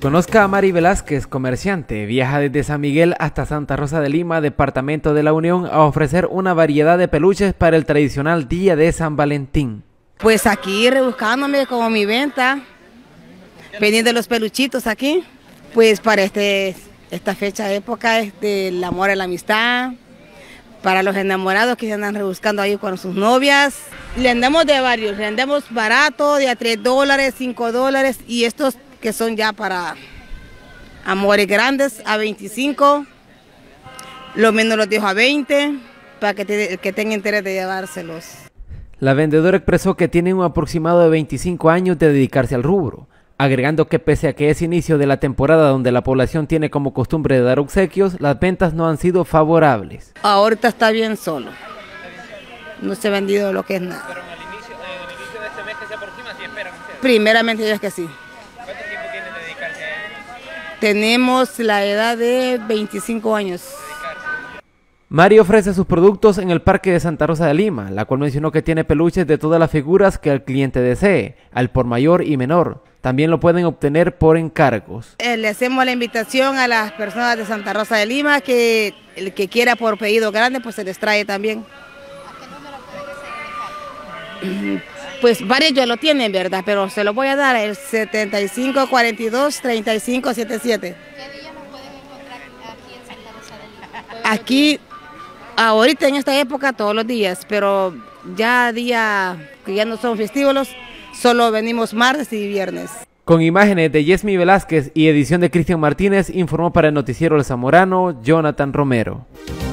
Conozca a Mari Velázquez, comerciante. Viaja desde San Miguel hasta Santa Rosa de Lima, departamento de La Unión, a ofrecer una variedad de peluches para el tradicional día de San Valentín. Pues aquí rebuscándome como mi venta, vendiendo los peluchitos aquí, pues para esta fecha, época del amor y la amistad, para los enamorados que se andan rebuscando ahí con sus novias. Le andamos de varios, le andamos barato, de a $3, $5, y estos que son ya para amores grandes, a 25, lo menos los dejo a 20, para que tenga interés de llevárselos. La vendedora expresó que tiene un aproximado de 25 años de dedicarse al rubro, agregando que pese a que es inicio de la temporada donde la población tiene como costumbre de dar obsequios, las ventas no han sido favorables. Ahorita está bien solo, no se ha vendido lo que es nada. Pero en el inicio de este mes que se aproxima, ¿sí esperan ustedes? Primeramente yo es que sí. ¿Cuánto tiempo tienen de dedicarse a él? Tenemos la edad de 25 años. Mari ofrece sus productos en el Parque de Santa Rosa de Lima, la cual mencionó que tiene peluches de todas las figuras que el cliente desee, al por mayor y menor. También lo pueden obtener por encargos. Le hacemos la invitación a las personas de Santa Rosa de Lima que el que quiera por pedido grande pues se les trae también. ¿A qué número pueden hacer? Pues varios ya lo tienen, ¿verdad? Pero se lo voy a dar, el 7542-3577. ¿Qué día nos pueden encontrar aquí en Santa Rosa de Lima? Aquí, ahorita en esta época, todos los días, pero ya día que ya no son festivos, solo venimos martes y viernes. Con imágenes de Yesmi Velázquez y edición de Cristian Martínez, informó para el noticiero El Zamorano, Jonathan Romero.